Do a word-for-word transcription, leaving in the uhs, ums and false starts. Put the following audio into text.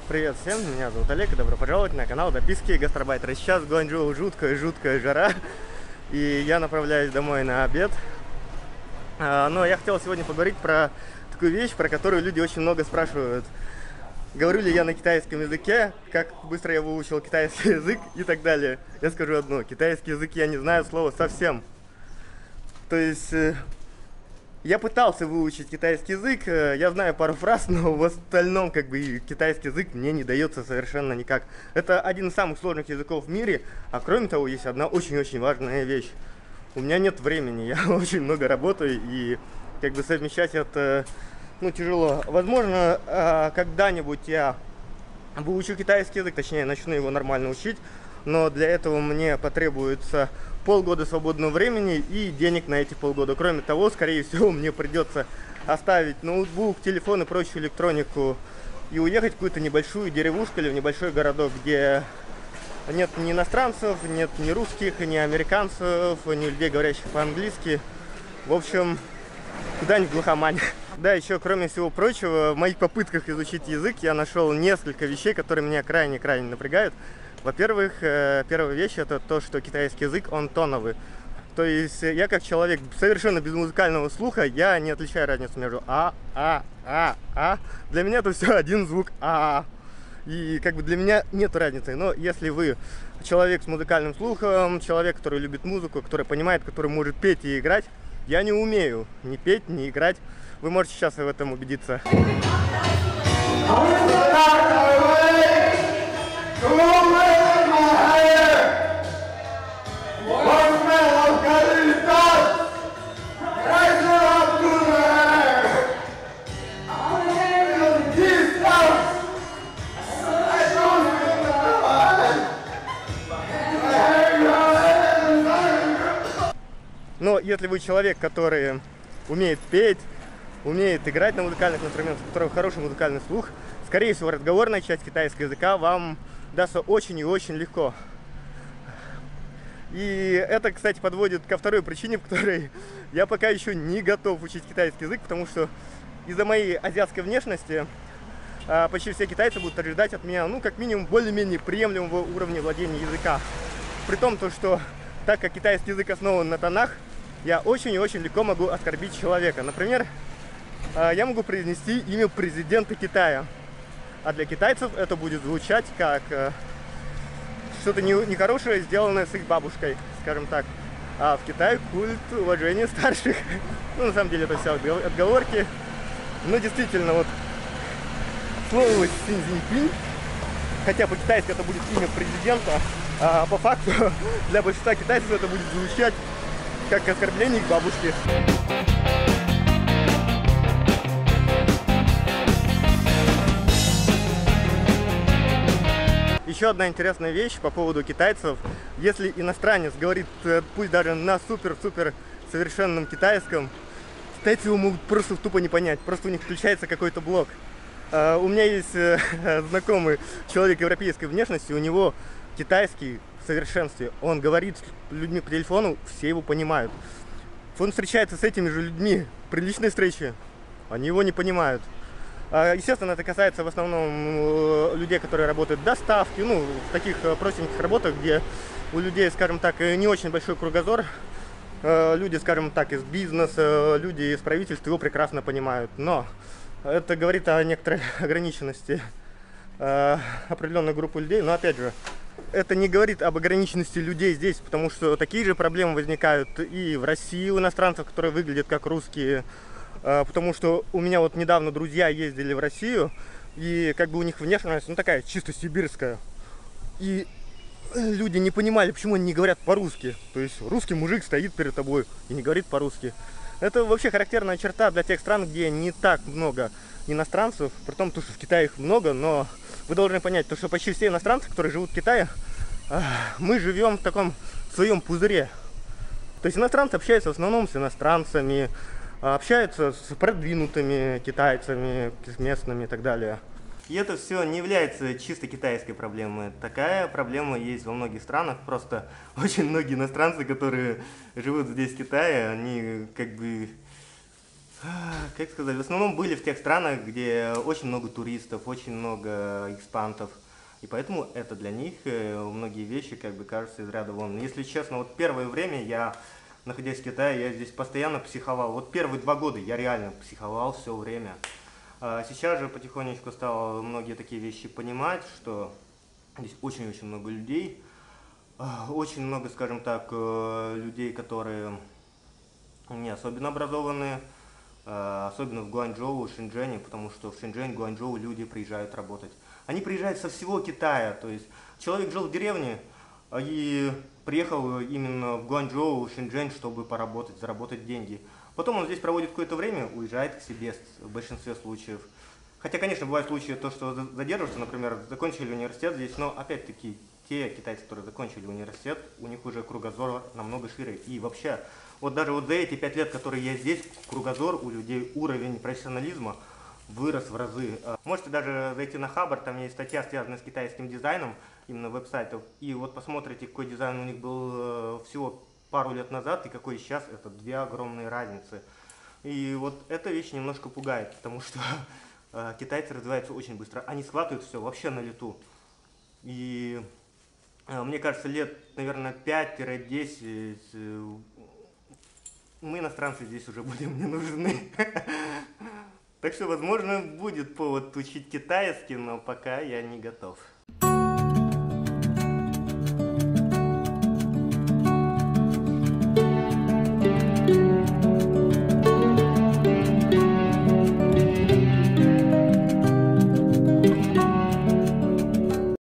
Привет всем, меня зовут Олег, и добро пожаловать на канал Дописки Гастарбайтера. Сейчас в Гуанчжоу жуткая-жуткая жара, и я направляюсь домой на обед. Но я хотел сегодня поговорить про такую вещь, про которую люди очень много спрашивают. Говорю ли я на китайском языке, как быстро я выучил китайский язык и так далее. Я скажу одно: китайский язык я не знаю слова совсем. То есть... Я пытался выучить китайский язык, я знаю пару фраз, но в остальном как бы китайский язык мне не дается совершенно никак. Это один из самых сложных языков в мире, а кроме того есть одна очень-очень важная вещь. У меня нет времени, я очень много работаю, и как бы совмещать это, ну, тяжело. Возможно, когда-нибудь я выучу китайский язык, точнее начну его нормально учить, но для этого мне потребуется полгода свободного времени и денег на эти полгода. Кроме того, скорее всего, мне придется оставить ноутбук, телефон и прочую электронику и уехать в какую-то небольшую деревушку или в небольшой городок, где нет ни иностранцев, нет ни русских, ни американцев, ни людей, говорящих по-английски. В общем, куда-нибудь в глухомань. Да, еще, кроме всего прочего, в моих попытках изучить язык я нашел несколько вещей, которые меня крайне-крайне напрягают. Во-первых, первая вещь — это то, что китайский язык, он тоновый. То есть я как человек совершенно без музыкального слуха, я не отличаю разницу между а, а, а, а. Для меня это все один звук а. И как бы для меня нет разницы. Но если вы человек с музыкальным слухом, человек, который любит музыку, который понимает, который может петь и играть, я не умею ни петь, ни играть. Вы можете сейчас в этом убедиться. Но если вы человек, который умеет петь, умеет играть на музыкальных инструментах, у которого хороший музыкальный слух, скорее всего, разговорная часть китайского языка вам дастся очень и очень легко. И это, кстати, подводит ко второй причине, по которой я пока еще не готов учить китайский язык, потому что из-за моей азиатской внешности почти все китайцы будут ожидать от меня, ну, как минимум, более-менее приемлемого уровня владения языка. При том, то, что так как китайский язык основан на тонах, я очень и очень легко могу оскорбить человека. Например, я могу произнести имя президента Китая, а для китайцев это будет звучать как что-то нехорошее, сделанное с их бабушкой, скажем так. А в Китае культ уважения старших. Ну, на самом деле, это все отговорки. Но действительно, вот слово Синь Цзиньпинь, хотя по-китайски это будет имя президента, а по факту для большинства китайцев это будет звучать как оскорбление их бабушки. Еще одна интересная вещь по поводу китайцев. Если иностранец говорит, пусть даже на супер-супер совершенном китайском, китайцы его могут просто тупо не понять. Просто у них включается какой-то блок. У меня есть знакомый человек европейской внешности, у него китайский в совершенстве. Он говорит с людьми по телефону, все его понимают. Он встречается с этими же людьми при личной встрече, они его не понимают. Естественно, это касается в основном людей, которые работают в доставке, ну, в таких простеньких работах, где у людей, скажем так, не очень большой кругозор. Люди, скажем так, из бизнеса, люди из правительства его прекрасно понимают. Но это говорит о некоторой ограниченности определенной группы людей. Но, опять же, это не говорит об ограниченности людей здесь, потому что такие же проблемы возникают и в России у иностранцев, которые выглядят как русские. Потому что у меня вот недавно друзья ездили в Россию, и как бы у них внешность, ну, такая чисто сибирская. И люди не понимали, почему они не говорят по-русски. То есть русский мужик стоит перед тобой и не говорит по-русски. Это вообще характерная черта для тех стран, где не так много иностранцев, при том, что в Китае их много, но вы должны понять, то, что почти все иностранцы, которые живут в Китае, мы живем в таком своем пузыре. То есть иностранцы общаются в основном с иностранцами, общаются с продвинутыми китайцами, с местными и так далее. И это все не является чисто китайской проблемой. Такая проблема есть во многих странах. Просто очень многие иностранцы, которые живут здесь в Китае, они как бы Как сказать, в основном были в тех странах, где очень много туристов, очень много экспантов. И поэтому это для них э, многие вещи как бы кажутся из ряда вон. Если честно, вот первое время я, находясь в Китае, я здесь постоянно психовал. Вот первые два года я реально психовал все время. А сейчас же потихонечку стал многие такие вещи понимать, что здесь очень-очень много людей, а, очень много, скажем так, э, людей, которые не особенно образованные, э, особенно в Гуанчжоу, Шэньчжэне, потому что в Шэньчжэнь, Гуанчжоу люди приезжают работать. Они приезжают со всего Китая, то есть человек жил в деревне а, и приехал именно в Гуанчжоу, Шэньчжэнь, чтобы поработать, заработать деньги. Потом он здесь проводит какое-то время, уезжает к себе в большинстве случаев. Хотя, конечно, бывают случаи, то, что задерживаются, например, закончили университет здесь, но опять-таки те китайцы, которые закончили университет, у них уже кругозор намного шире. И вообще, вот даже вот за эти пять лет, которые я здесь, кругозор у людей, уровень профессионализма вырос в разы. Можете даже зайти на Хабр, там есть статья, связанная с китайским дизайном, именно веб-сайтов, и вот посмотрите, какой дизайн у них был всего пару лет назад и какой сейчас, это две огромные разницы. И вот эта вещь немножко пугает, потому что э, китайцы развиваются очень быстро, они схватывают все вообще на лету. И э, мне кажется, лет, наверное, пять-десять э, мы, иностранцы, здесь уже будем не нужны. Так что, возможно, будет повод учить китайский, но пока я не готов.